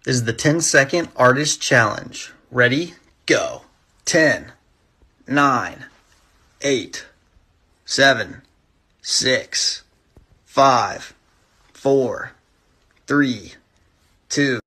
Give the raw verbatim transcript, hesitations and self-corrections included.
This is the ten second artist challenge. Ready? Go. ten, nine, eight, seven, six, five, four, three, two,